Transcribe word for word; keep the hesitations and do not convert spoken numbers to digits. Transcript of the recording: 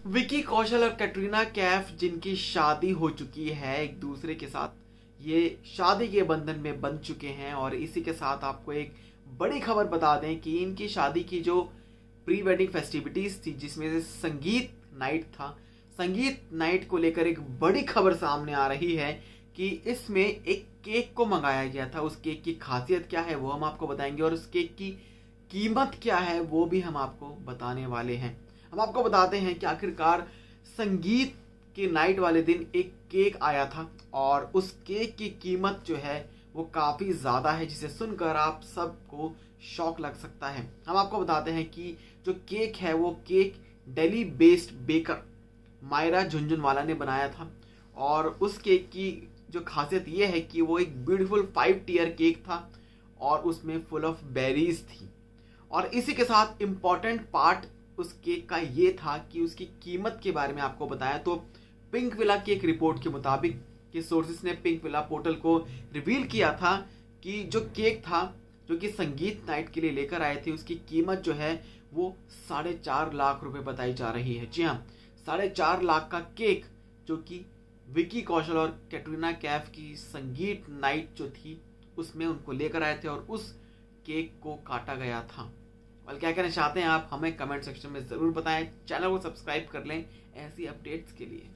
विकी कौशल और कैटरीना कैफ जिनकी शादी हो चुकी है एक दूसरे के साथ, ये शादी के बंधन में बंध चुके हैं। और इसी के साथ आपको एक बड़ी खबर बता दें कि इनकी शादी की जो प्री वेडिंग फेस्टिविटीज थी, जिसमें से संगीत नाइट था, संगीत नाइट को लेकर एक बड़ी खबर सामने आ रही है कि इसमें एक केक को मंगाया गया था। उस केक की खासियत क्या है वो हम आपको बताएंगे, और उस केक की कीमत क्या है वो भी हम आपको बताने वाले हैं। हम आपको बताते हैं कि आखिरकार संगीत के नाइट वाले दिन एक केक आया था और उस केक की कीमत जो है वो काफ़ी ज़्यादा है, जिसे सुनकर आप सबको शॉक लग सकता है। हम आपको बताते हैं कि जो केक है वो cake Delhi based baker Myra Jhunjhunwala ने बनाया था। और उस केक की जो खासियत ये है कि वो एक ब्यूटीफुल फाइव टीयर केक था और उसमें फुल ऑफ बेरीज थी। और इसी के साथ इम्पॉर्टेंट पार्ट उस केक का ये था कि उसकी कीमत के बारे में आपको बताया। तो पिंक विला की एक रिपोर्ट के मुताबिक कि सोर्सेस ने पिंक विला पोर्टल को रिवील किया था कि जो केक था जो कि संगीत नाइट के लिए लेकर आए थे, उसकी कीमत जो है वो साढ़े चार लाख रुपए बताई जा रही है। जी हाँ, साढ़े चार लाख का केक जो कि विकी कौशल और कैटरीना कैफ की संगीत नाइट जो थी उसमें उनको लेकर आए थे और उस केक को काटा गया था। और क्या कहना चाहते हैं आप हमें कमेंट सेक्शन में ज़रूर बताएं। चैनल को सब्सक्राइब कर लें ऐसी अपडेट्स के लिए।